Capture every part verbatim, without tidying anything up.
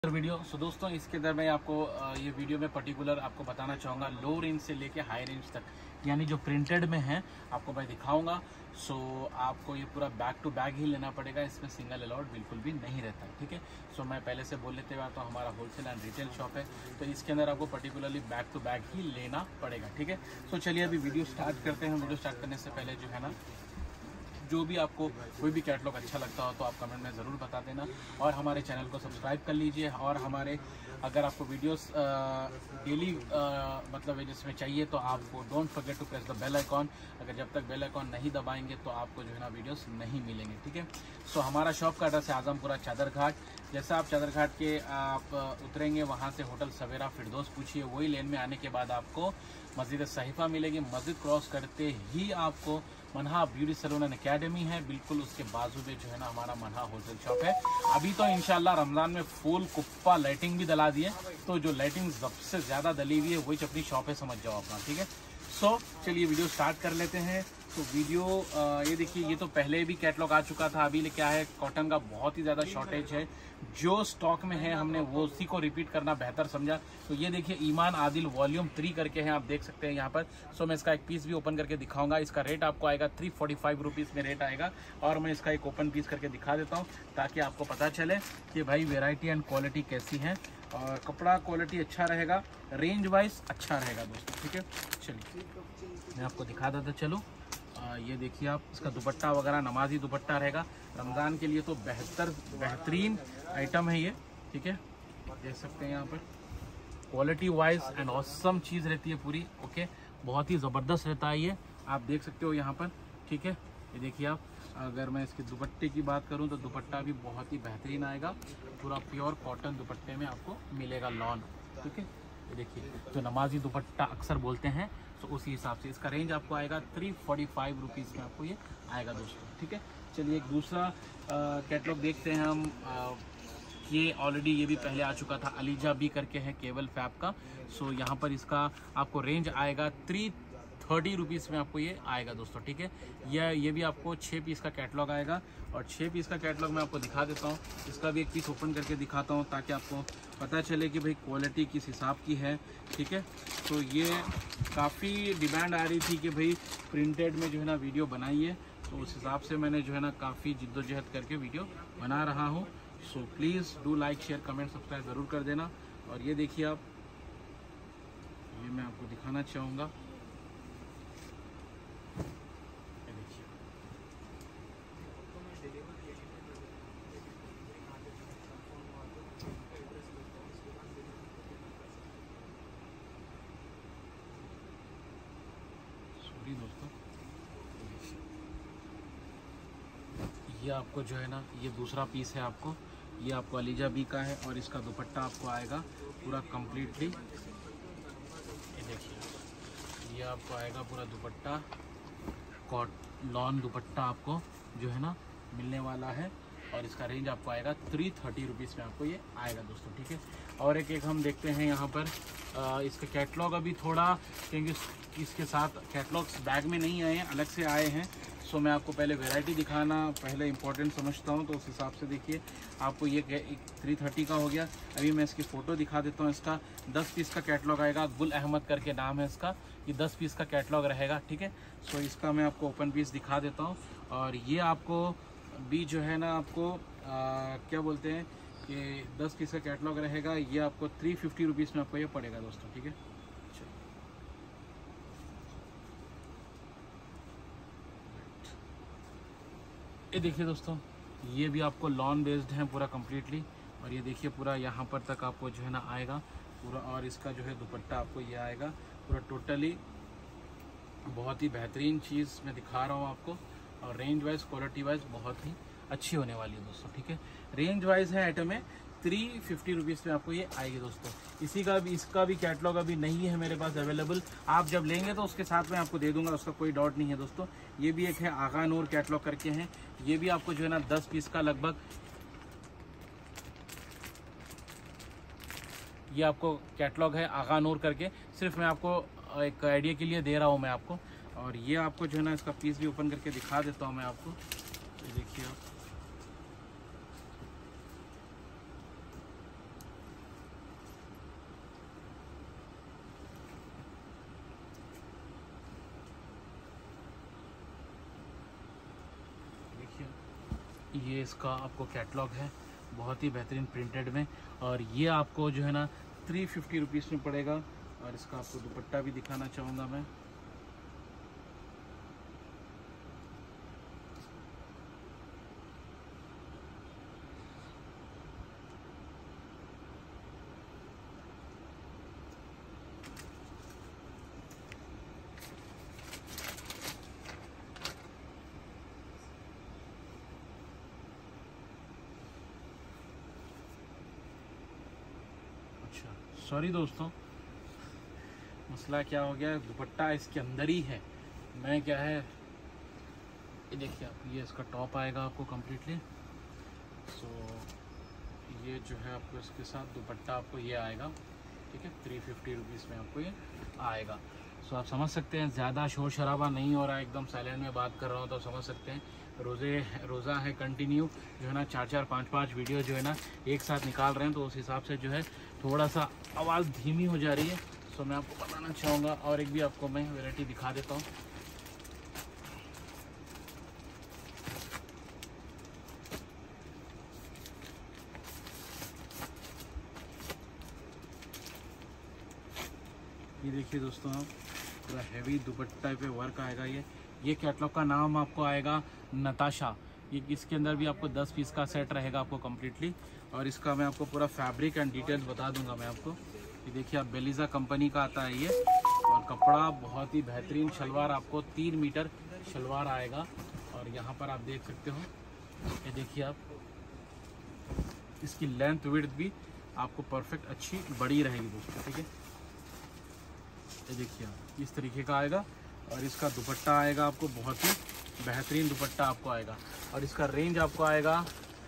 Video so दोस्तों, इसके अंदर मैं आपको ये वीडियो में पर्टिकुलर आपको बताना चाहूँगा लो रेंज से लेके हाई रेंज तक, यानी जो प्रिंटेड में है आपको मैं दिखाऊंगा। सो आपको ये पूरा बैक टू बैक ही लेना पड़ेगा, इसमें सिंगल अलाउड बिल्कुल भी नहीं रहता है। ठीक है, सो मैं पहले से बोल लेते हुए तो हमारा होलसेल एंड रिटेल शॉप है, तो इसके अंदर आपको पर्टिकुलरली बैक टू बैक ही लेना पड़ेगा। ठीक है, सो चलिए अभी वीडियो स्टार्ट करते हैं। वीडियो स्टार्ट करने से पहले जो है ना, जो भी आपको कोई भी कैटलॉग अच्छा लगता हो तो आप कमेंट में ज़रूर बता देना, और हमारे चैनल को सब्सक्राइब कर लीजिए। और हमारे अगर आपको वीडियोस डेली मतलब जिसमें चाहिए तो आपको don't forget to press the bell icon. अगर जब तक बेल आइकॉन नहीं दबाएंगे तो आपको जो है ना वीडियोस नहीं मिलेंगे। ठीक है, सो हमारा शॉप का एड्रेस है आजमपुरा चादर घाट। जैसा आप चादर घाट के आप उतरेंगे वहाँ से होटल सवेरा फिरदौस पूछिए, वही लेन में आने के बाद आपको मस्जिद सहीफा मिलेगी। मस्जिद क्रॉस करते ही आपको Manha beauty salon and academy है, बिल्कुल उसके बाजू में जो है ना हमारा मनहा होलसेल शॉप है। अभी तो इंशाल्लाह रमजान में फुल कुप्पा लाइटिंग भी दला दी है, तो जो लाइटिंग सबसे ज्यादा दली हुई है वही अपनी शॉप है, समझ जाओ अपना। ठीक है, सो चलिए वीडियो स्टार्ट कर लेते हैं। तो वीडियो आ, ये देखिए, ये तो पहले भी कैटलॉग आ चुका था। अभी क्या है, कॉटन का बहुत ही ज़्यादा शॉर्टेज है, जो स्टॉक में है हमने वो उसी को रिपीट करना बेहतर समझा। तो ये देखिए ईमान आदिल वॉल्यूम थ्री करके हैं, आप देख सकते हैं यहाँ पर। सो मैं इसका एक पीस भी ओपन करके दिखाऊंगा। इसका रेट आपको आएगा थ्री फोर्टी फाइव रुपीज़ में रेट आएगा, और मैं इसका एक ओपन पीस करके दिखा देता हूँ ताकि आपको पता चले कि भाई वेराइटी एंड क्वालिटी कैसी है, और कपड़ा क्वालिटी अच्छा रहेगा, रेंज वाइज अच्छा रहेगा दोस्तों। ठीक है, चलिए मैं आपको दिखा देता चलो। आ, ये देखिए आप, इसका दुपट्टा वगैरह नमाजी दुपट्टा रहेगा, रमज़ान के लिए तो बेहतर बेहतरीन आइटम है ये। ठीक है, देख सकते हैं यहाँ पर क्वालिटी वाइज एंड ऑसम चीज़ रहती है पूरी। ओके, बहुत ही ज़बरदस्त रहता है ये, आप देख सकते हो यहाँ पर। ठीक है, ये देखिए आप, अगर मैं इसके दुपट्टे की बात करूँ तो दुपट्टा भी बहुत ही बेहतरीन आएगा, पूरा प्योर कॉटन दुपट्टे में आपको मिलेगा लॉन। ठीक है, ये देखिए जो नमाजी दुपट्टा अक्सर बोलते हैं, तो उसी हिसाब से इसका रेंज आपको आएगा थ्री फोर्टी फाइव रुपीज़ में आपको ये आएगा दोस्तों। ठीक है, चलिए एक दूसरा कैटलॉग देखते हैं हम। आ, ये ऑलरेडी ये भी पहले आ चुका था, अलीजा बी करके है केवल फैब का। सो यहाँ पर इसका आपको रेंज आएगा थ्री थर्टी रुपीज़ में आपको ये आएगा दोस्तों। ठीक है, यह ये भी आपको छः पीस का कैटलॉग आएगा, और छः पीस का कैटलॉग मैं आपको दिखा देता हूँ। इसका भी एक पीस ओपन करके दिखाता हूँ ताकि आपको पता चले कि भाई क्वालिटी किस हिसाब की है। ठीक है, तो ये काफ़ी डिमांड आ रही थी कि भाई प्रिंटेड में जो है ना वीडियो बनाइए, तो उस हिसाब से मैंने जो है ना काफ़ी जिद्दोजहद करके वीडियो बना रहा हूँ। So please do like share comment subscribe ज़रूर कर देना। और ये देखिए आप, ये मैं आपको दिखाना चाहूँगा, दोस्तों ये आपको जो है ना, ये दूसरा पीस है आपको, ये आपको अलीजा बी का है, और इसका दुपट्टा आपको आएगा पूरा कंप्लीटली। ये देखिए, ये आपको आएगा पूरा दुपट्टा, कॉट लॉन दुपट्टा आपको जो है ना मिलने वाला है, और इसका रेंज आपको आएगा थ्री थर्टी रुपीज़ में आपको ये आएगा दोस्तों। ठीक है, और एक एक हम देखते हैं यहाँ पर। आ, इसका कैटलॉग अभी थोड़ा, क्योंकि इसके साथ कैटलॉग्स बैग में नहीं आए हैं, अलग से आए हैं। सो मैं आपको पहले वैरायटी दिखाना पहले इंपॉर्टेंट समझता हूँ, तो उस हिसाब से देखिए आपको ये थ्री थर्टी का हो गया। अभी मैं इसकी फ़ोटो दिखा देता हूँ। इसका दस पीस का कैटलॉग आएगा, गुल अहमद करके नाम है इसका, ये दस पीस का कैटलॉग रहेगा। ठीक है, सो इसका मैं आपको ओपन पीस दिखा देता हूँ। और ये आपको भी जो है ना आपको आ, क्या बोलते हैं कि दस पीस का कैटलॉग रहेगा, ये आपको थ्री फिफ्टी रुपीज़ में आपको ये पड़ेगा दोस्तों। ठीक है, ये देखिए दोस्तों, ये भी आपको लॉन बेस्ड है पूरा कंप्लीटली, और ये देखिए पूरा यहाँ पर तक आपको जो है ना आएगा पूरा, और इसका जो है दुपट्टा आपको ये आएगा पूरा टोटली। बहुत ही बेहतरीन चीज़ मैं दिखा रहा हूँ आपको, और रेंज वाइज क्वालिटी वाइज बहुत ही अच्छी होने वाली है दोस्तों। ठीक है, रेंज वाइज है आइटम है थ्री फिफ्टी रुपीज़ में आपको ये आएगी दोस्तों। इसी का भी इसका भी कैटलॉग अभी नहीं है मेरे पास अवेलेबल, आप जब लेंगे तो उसके साथ में आपको दे दूंगा, उसका कोई डाउट नहीं है दोस्तों। ये भी एक है आगा नूर कैटलॉग करके हैं, ये भी आपको जो है ना दस पीस का लगभग, ये आपको कैटलॉग है आगा नूर करके, सिर्फ मैं आपको एक आइडिया के लिए दे रहा हूँ मैं आपको। और ये आपको जो है ना इसका पीस भी ओपन करके दिखा देता हूँ मैं आपको। ये देखिए आप, ये इसका आपको कैटलॉग है, बहुत ही बेहतरीन प्रिंटेड में, और ये आपको जो है ना थ्री फिफ्टी रुपीज़ में पड़ेगा। और इसका आपको दुपट्टा भी दिखाना चाहूँगा मैं। सॉरी दोस्तों, मसला क्या हो गया, दुपट्टा इसके अंदर ही है। मैं क्या है, ये देखिए आप, ये इसका टॉप आएगा आपको कम्प्लीटली। सो ये जो है आपको इसके साथ दुपट्टा आपको ये आएगा, ठीक है, थ्री फिफ्टी रुपीज़ में आपको ये आएगा। सो आप समझ सकते हैं, ज़्यादा शोर शराबा नहीं हो रहा है, एकदम साइलेंट में बात कर रहा हूँ, तो समझ सकते हैं रोज़े रोज़ा है कंटिन्यू, जो है ना चार चार पाँच पाँच वीडियो जो है ना एक साथ निकाल रहे हैं, तो उस हिसाब से जो है थोड़ा सा आवाज़ धीमी हो जा रही है। सो मैं आपको बताना चाहूँगा, और एक भी आपको मैं वैरायटी दिखा देता हूँ। ये देखिए दोस्तों, आप पूरा हैवी दुपट्टा पे वर्क आएगा। ये ये कैटलॉग का नाम आपको आएगा नताशा। ये इसके अंदर भी आपको दस पीस का सेट रहेगा आपको कम्प्लीटली, और इसका मैं आपको पूरा फैब्रिक एंड डिटेल्स बता दूंगा मैं आपको। ये देखिए आप, बेलीजा कंपनी का आता है ये, और कपड़ा बहुत ही बेहतरीन। शलवार आपको तीन मीटर शलवार आएगा, और यहाँ पर आप देख सकते हो, ये देखिए आप, इसकी लेंथ विड्थ भी आपको परफेक्ट अच्छी बड़ी रहेगी दोस्तों, ठीक है। ये देखिए आप, इस तरीके का आएगा, और इसका दुपट्टा आएगा आपको बहुत ही बेहतरीन दुपट्टा आपको आएगा, और इसका रेंज आपको आएगा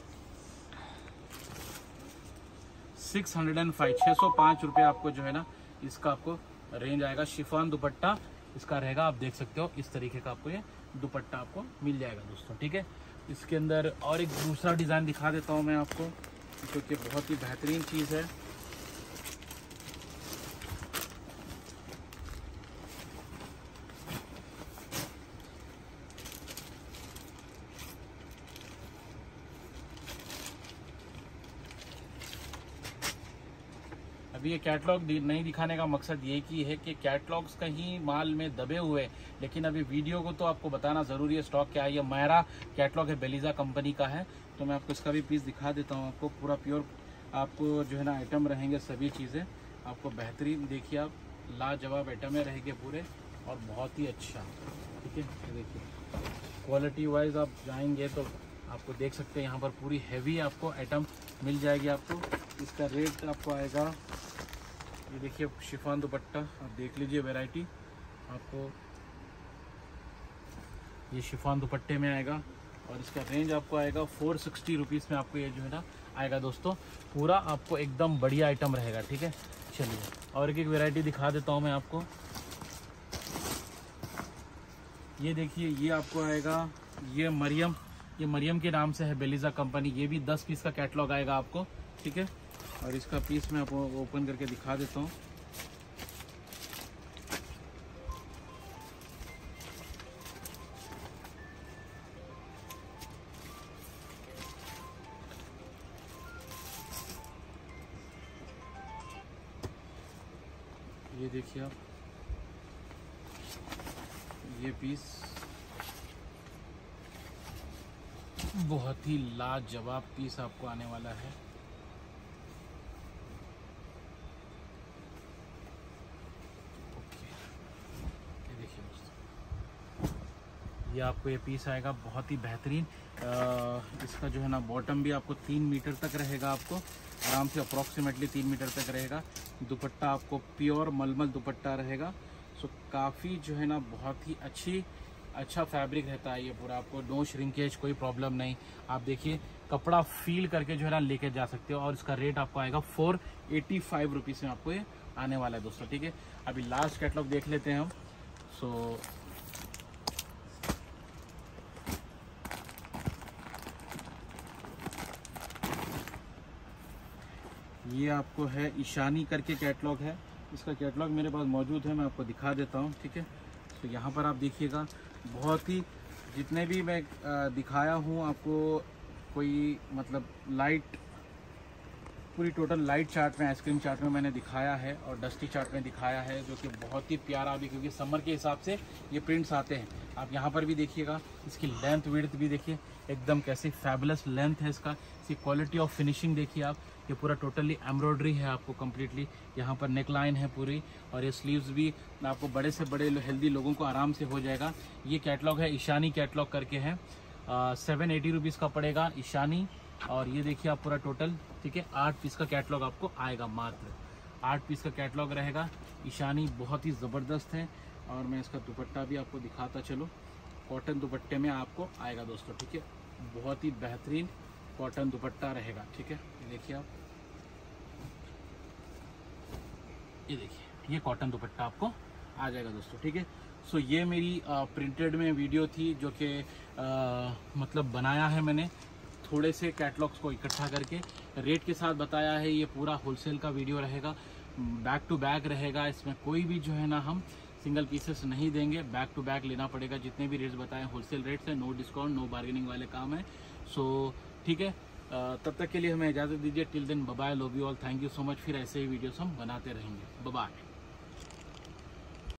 सिक्स हंड्रेड एंड फाइव छः सौ पाँच रुपये आपको जो है ना इसका आपको रेंज आएगा। शिफॉन दुपट्टा इसका रहेगा, आप देख सकते हो इस तरीके का आपको ये दुपट्टा आपको मिल जाएगा दोस्तों, ठीक है। इसके अंदर और एक दूसरा डिज़ाइन दिखा देता हूँ मैं आपको, जो कि बहुत ही बेहतरीन चीज़ है। अभी ये कैटलॉग नहीं दिखाने का मकसद ये की है कि कैटलॉग्स कहीं माल में दबे हुए, लेकिन अभी वीडियो को तो आपको बताना ज़रूरी है स्टॉक क्या है। ये मेरा कैटलॉग है, बेलीजा कंपनी का है, तो मैं आपको इसका भी पीस दिखा देता हूँ आपको। पूरा प्योर आपको जो है ना आइटम रहेंगे, सभी चीज़ें आपको बेहतरीन, देखिए आप, लाजवाब आइटमें रहेंगे पूरे, और बहुत ही अच्छा, ठीक है। देखिए क्वालिटी वाइज आप जाएंगे तो आपको देख सकते हैं यहाँ पर पूरी हैवी आपको आइटम मिल जाएगी आपको। इसका रेट आपको आएगा, ये देखिए शिफॉन दुपट्टा, आप देख लीजिए वैरायटी आपको, ये शिफॉन दुपट्टे में आएगा, और इसका रेंज आपको आएगा फोर सिक्सटी रुपीज़ में आपको ये जो है ना आएगा दोस्तों। पूरा आपको एकदम बढ़िया आइटम रहेगा, ठीक है। चलिए और एक एक वैरायटी दिखा देता हूँ मैं आपको। ये देखिए, ये आपको आएगा, ये मरियम, ये मरियम के नाम से है बेलीजा कंपनी। ये भी दस पीस का कैटलॉग आएगा आपको, ठीक है। और इसका पीस मैं आपको ओपन करके दिखा देता हूँ। ये देखिए आप, ये पीस बहुत ही लाजवाब पीस आपको आने वाला है। ओके, ये देखिए दोस्तों, ये आपको ये पीस आएगा बहुत ही बेहतरीन। इसका जो है ना बॉटम भी आपको तीन मीटर तक रहेगा, आपको आराम से अप्रॉक्सीमेटली तीन मीटर तक रहेगा। दुपट्टा आपको प्योर मलमल दुपट्टा रहेगा। सो काफ़ी जो है ना बहुत ही अच्छी अच्छा फैब्रिक रहता है ये पूरा, आपको नो श्रिंकेज, कोई प्रॉब्लम नहीं। आप देखिए कपड़ा फील करके जो है ना लेके जा सकते हो, और इसका रेट आपको आएगा फोर एटी फाइव रुपीज़ में आपको ये आने वाला है दोस्तों, ठीक है। अभी लास्ट कैटलॉग देख लेते हैं हम। सो ये आपको है ईशानी करके कैटलॉग है, इसका कैटलॉग मेरे पास मौजूद है, मैं आपको दिखा देता हूँ, ठीक है। तो यहाँ पर आप देखिएगा, बहुत ही जितने भी मैं दिखाया हूँ आपको कोई मतलब लाइट, पूरी टोटल लाइट चार्ट में, आइसक्रीम चार्ट में मैंने दिखाया है और डस्टी चार्ट में दिखाया है, जो कि बहुत ही प्यारा अभी, क्योंकि समर के हिसाब से ये प्रिंट्स आते हैं। आप यहाँ पर भी देखिएगा, इसकी लेंथ विड्थ भी देखिए, एकदम कैसी फैबुलस लेंथ है इसका। इसकी क्वालिटी ऑफ फिनिशिंग देखिए आप, ये पूरा टोटली एम्ब्रॉयडरी है आपको कम्प्लीटली। यहाँ पर नेक लाइन है पूरी, और ये स्लीव्स भी आपको बड़े से बड़े हेल्दी लोगों को आराम से हो जाएगा। ये कैटलॉग है, ईशानी कैटलॉग करके है, सेवन एटी रुपीज़ का पड़ेगा ईशानी। और ये देखिए आप पूरा टोटल, ठीक है, आठ पीस का कैटलॉग आपको आएगा, मात्र आठ पीस का कैटलॉग रहेगा। ईशानी बहुत ही ज़बरदस्त है। और मैं इसका दुपट्टा भी आपको दिखाता चलो, कॉटन दुपट्टे में आपको आएगा दोस्तों, ठीक है, बहुत ही बेहतरीन कॉटन दुपट्टा रहेगा, ठीक है। ये देखिए आप, ये देखिए, ये कॉटन दुपट्टा आपको आ जाएगा दोस्तों, ठीक है। सो ये मेरी प्रिंटेड में वीडियो थी, जो कि मतलब बनाया है मैंने थोड़े से कैटलॉग्स को इकट्ठा करके, रेट के साथ बताया है। ये पूरा होलसेल का वीडियो रहेगा, बैक टू बैक रहेगा, इसमें कोई भी जो है ना हम सिंगल पीसेस नहीं देंगे, बैक टू बैक लेना पड़ेगा। जितने भी रेट्स बताए होलसेल रेट्स है, नो डिस्काउंट, नो बार्गेनिंग वाले काम है। सो ठीक है, तब तक के लिए हमें इजाज़त दीजिए। Till then bye bye, love you all, thank you so much. फिर ऐसे ही वीडियोस हम बनाते रहेंगे। Bye bye.